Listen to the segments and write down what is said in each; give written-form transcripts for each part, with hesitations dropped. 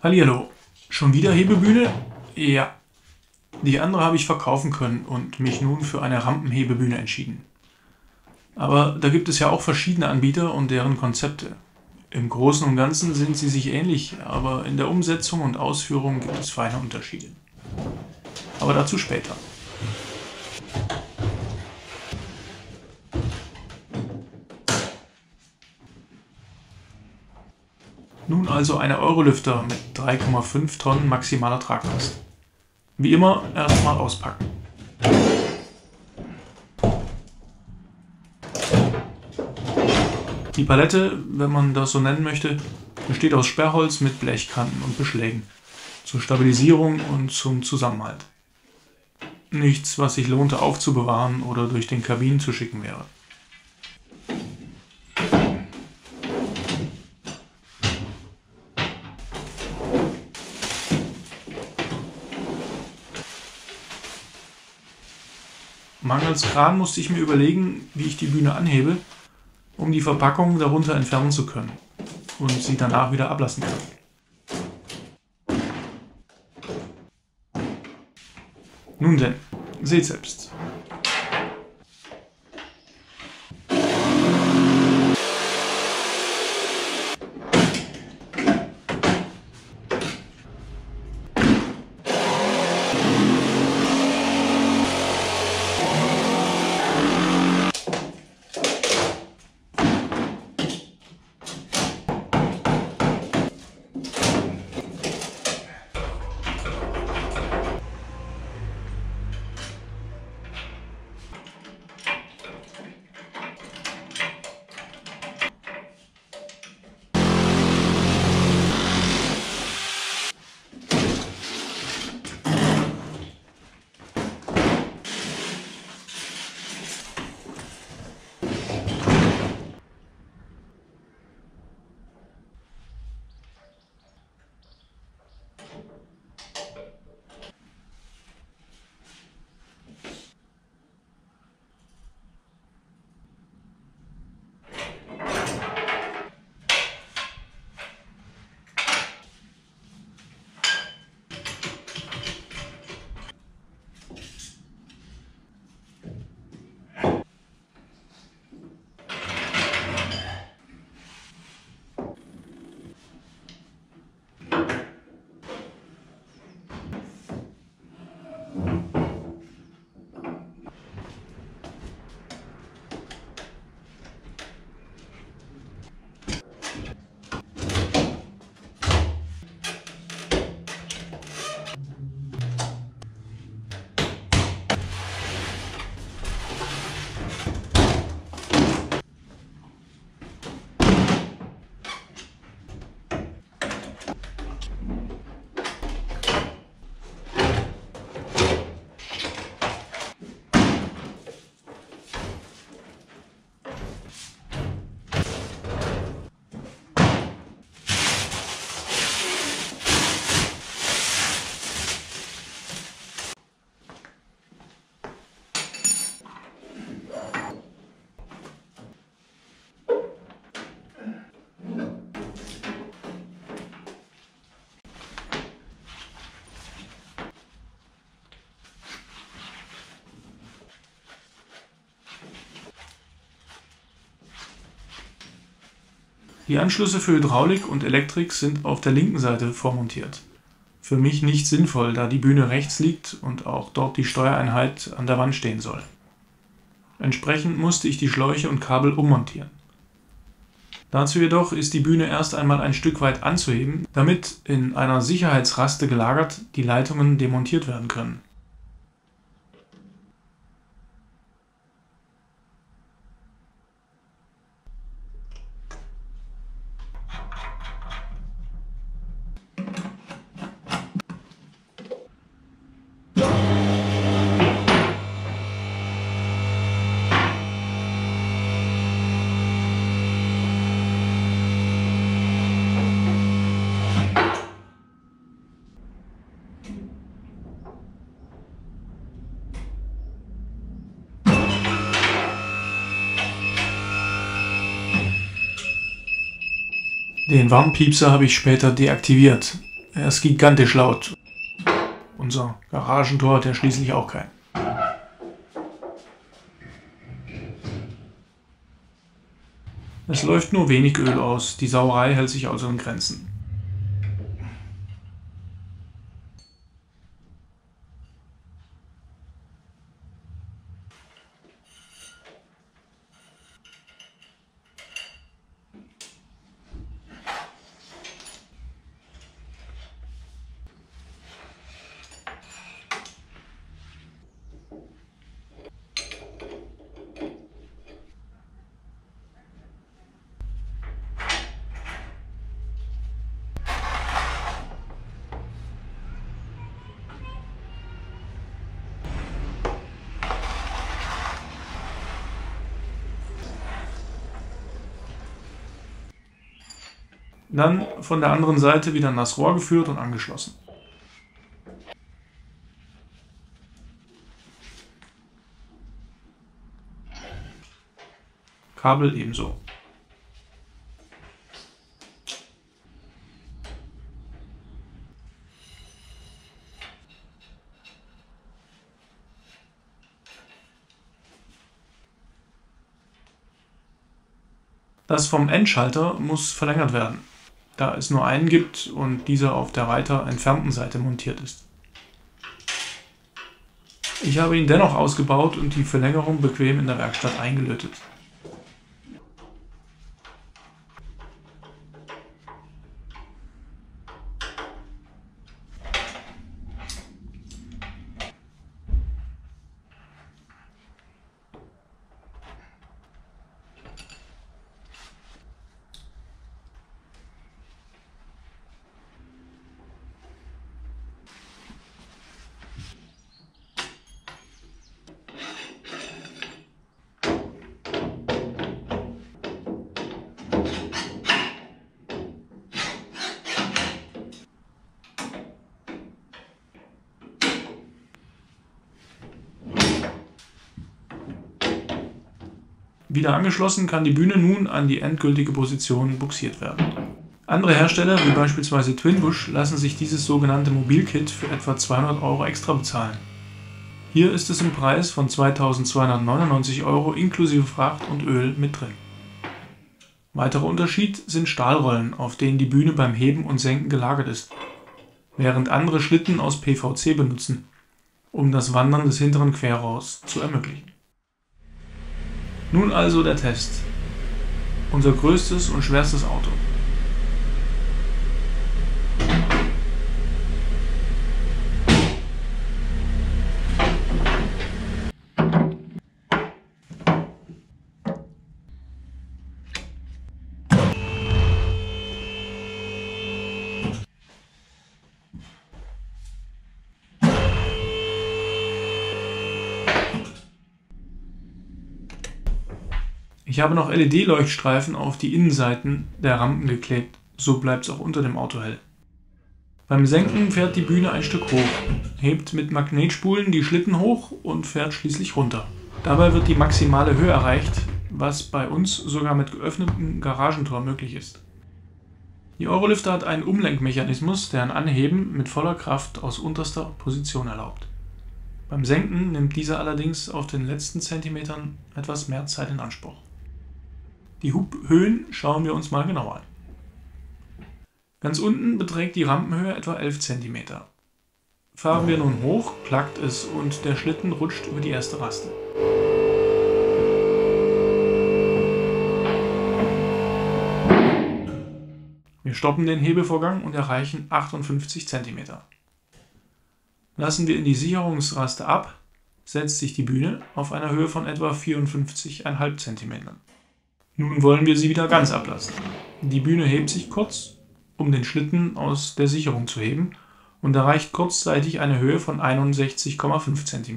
Hallihallo, schon wieder Hebebühne? Ja, die andere habe ich verkaufen können und mich nun für eine Rampenhebebühne entschieden. Aber da gibt es ja auch verschiedene Anbieter und deren Konzepte. Im Großen und Ganzen sind sie sich ähnlich, aber in der Umsetzung und Ausführung gibt es feine Unterschiede. Aber dazu später. Nun also eine Eurolifter mit 3,5 Tonnen maximaler Traglast. Wie immer erstmal auspacken. Die Palette, wenn man das so nennen möchte, besteht aus Sperrholz mit Blechkanten und Beschlägen zur Stabilisierung und zum Zusammenhalt. Nichts, was sich lohnte aufzubewahren oder durch den Kamin zu schicken wäre. Mangels Kran musste ich mir überlegen, wie ich die Bühne anhebe, um die Verpackung darunter entfernen zu können und sie danach wieder ablassen kann. Nun denn, seht selbst. Die Anschlüsse für Hydraulik und Elektrik sind auf der linken Seite vormontiert. Für mich nicht sinnvoll, da die Bühne rechts liegt und auch dort die Steuereinheit an der Wand stehen soll. Entsprechend musste ich die Schläuche und Kabel ummontieren. Dazu jedoch ist die Bühne erst einmal ein Stück weit anzuheben, damit in einer Sicherheitsraste gelagert die Leitungen demontiert werden können. Den Warnpiepser habe ich später deaktiviert, Er ist gigantisch laut. Unser Garagentor hat ja schließlich auch kein. Es läuft nur wenig Öl aus, die Sauerei hält sich also in Grenzen. Dann von der anderen Seite wieder an das Rohr geführt und angeschlossen. Kabel ebenso. Das vom Endschalter muss verlängert werden, da es nur einen gibt und dieser auf der weiter entfernten Seite montiert ist. Ich habe ihn dennoch ausgebaut und die Verlängerung bequem in der Werkstatt eingelötet. Wieder angeschlossen kann die Bühne nun an die endgültige Position bugsiert werden. Andere Hersteller, wie beispielsweise Twinbush, lassen sich dieses sogenannte Mobilkit für etwa 200 € extra bezahlen. Hier ist es im Preis von 2.299 € inklusive Fracht und Öl mit drin. Weiterer Unterschied sind Stahlrollen, auf denen die Bühne beim Heben und Senken gelagert ist, während andere Schlitten aus PVC benutzen, um das Wandern des hinteren Querrohrs zu ermöglichen. Nun also der Test. Unser größtes und schwerstes Auto. Ich habe noch LED-Leuchtstreifen auf die Innenseiten der Rampen geklebt, so bleibt es auch unter dem Auto hell. Beim Senken fährt die Bühne ein Stück hoch, hebt mit Magnetspulen die Schlitten hoch und fährt schließlich runter. Dabei wird die maximale Höhe erreicht, was bei uns sogar mit geöffnetem Garagentor möglich ist. Die Eurolifter hat einen Umlenkmechanismus, der ein Anheben mit voller Kraft aus unterster Position erlaubt. Beim Senken nimmt dieser allerdings auf den letzten Zentimetern etwas mehr Zeit in Anspruch. Die Hubhöhen schauen wir uns mal genauer an. Ganz unten beträgt die Rampenhöhe etwa 11 cm. Fahren wir nun hoch, klackt es und der Schlitten rutscht über die erste Raste. Wir stoppen den Hebevorgang und erreichen 58 cm. Lassen wir in die Sicherungsraste ab, setzt sich die Bühne auf einer Höhe von etwa 54,5 cm. Nun wollen wir sie wieder ganz ablassen. Die Bühne hebt sich kurz, um den Schlitten aus der Sicherung zu heben und erreicht kurzzeitig eine Höhe von 61,5 cm.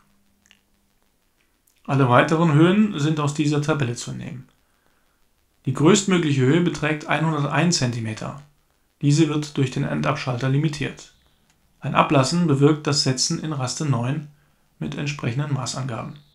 Alle weiteren Höhen sind aus dieser Tabelle zu entnehmen. Die größtmögliche Höhe beträgt 101 cm. Diese wird durch den Endabschalter limitiert. Ein Ablassen bewirkt das Setzen in Raste 9 mit entsprechenden Maßangaben.